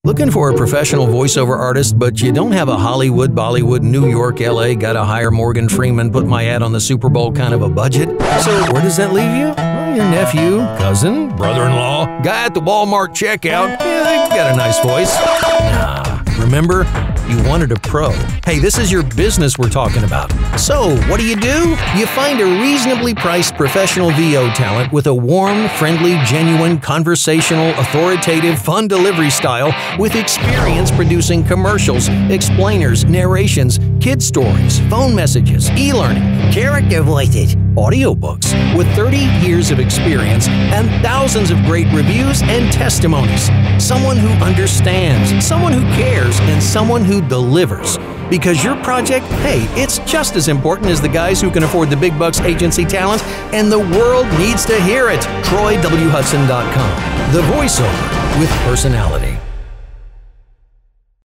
Looking for a professional voiceover artist, but you don't have a Hollywood, Bollywood, New York, LA, gotta hire Morgan Freeman, put my ad on the Super Bowl kind of a budget? So where does that leave you? Well, your nephew, cousin, brother-in-law, guy at the Walmart checkout. Yeah, they've got a nice voice. Nah, remember? You wanted a pro. Hey, this is your business we're talking about. So, what do? You find a reasonably priced professional VO talent with a warm, friendly, genuine, conversational, authoritative, fun delivery style with experience producing commercials, explainers, narrations, kid stories, phone messages, e-learning, character voices, audiobooks, with 30 years of experience and thousands of great reviews and testimonies. Someone who understands, someone who cares, and someone who delivers. Because your project, hey, it's just as important as the guys who can afford the big bucks agency talent, and the world needs to hear it. troywhudson.com. The voiceover with personality.